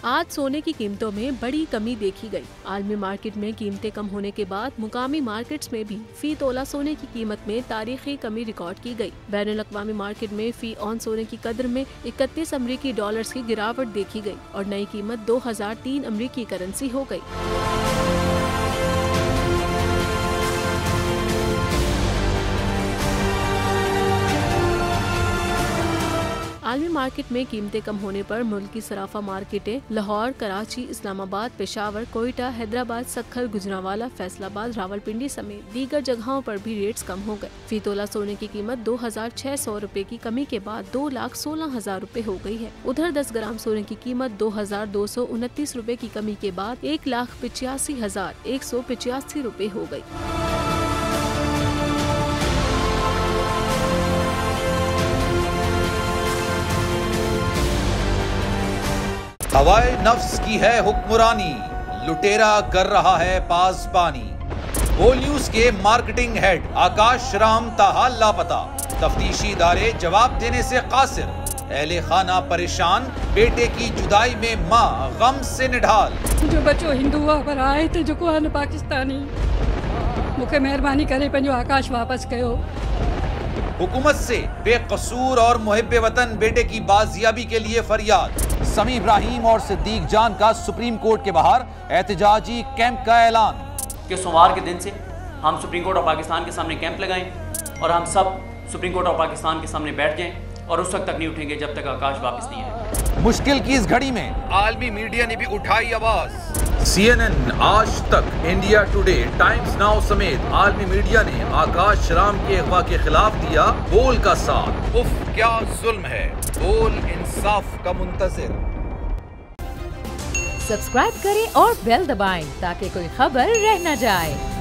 आज सोने की कीमतों में बड़ी कमी देखी गई। आलमी मार्केट में कीमतें कम होने के बाद मुकामी मार्केट्स में भी फी तोला सोने की कीमत में तारीखी कमी रिकॉर्ड की गई। बैनुल अक़वामी मार्केट में फी ऑन सोने की कदर में 31 अमरीकी डॉलर्स की गिरावट देखी गई और नई कीमत 2003 अमरीकी करेंसी हो गई। आलमी मार्केट में कीमतें कम होने पर मुल्क की सराफा मार्केटें लाहौर, कराची, इस्लामाबाद, पेशावर, कोयटा, हैदराबाद, सक्खर, गुजरांवाला, फैसलाबाद, रावलपिंडी समेत दीगर जगहों पर भी रेट्स कम हो गए। फी तोला सोने की कीमत 2600 रुपए की कमी के बाद 2,16,000 रुपए हो गई है। उधर 10 ग्राम सोने की कीमत 2,229 रुपए की कमी के बाद 1,85,185 रुपए हो गई। हवाए नफ्स की है हुक्मरानी, लुटेरा कर रहा है पासबानी। बोल न्यूज के मार्केटिंग हेड आकाश राम ताहाल लापता, तफ्तीशी इदारे जवाब देने से कासिर। अहले खाना परेशान, बेटे की जुदाई में माँ गम से निढाल। जो बच्चो हिंदू पर आए थे जो को पाकिस्तानी, मुझे मेहरबानी करे पंहिंजो आकाश वापस कयो। हुकूमत से बेकसूर और मुहिब्बे वतन बेटे की बाजियाबी के लिए फरियाद। समी इब्राहिम और सिद्दीक जान का सुप्रीम कोर्ट के बाहर एहतजाजी कैंप का ऐलान कि सोमवार के दिन से हम सुप्रीम कोर्ट ऑफ पाकिस्तान के सामने कैंप लगाएं और हम सब सुप्रीम कोर्ट ऑफ पाकिस्तान के सामने बैठ जाएं और उस वक्त तक नहीं उठेंगे जब तक आकाश वापस नहीं आए। मुश्किल की इस घड़ी में आलमी मीडिया ने भी उठाई आवाज। CNN, आज तक, इंडिया टुडे, टाइम्स नाउ समेत आलमी मीडिया ने आकाश राम के अगवा के खिलाफ दिया बोल का साथ। उफ क्या जुल्म है, बोल इंसाफ का मुंतजिर। सब्सक्राइब करें और बेल दबाएं ताकि कोई खबर रह न जाए।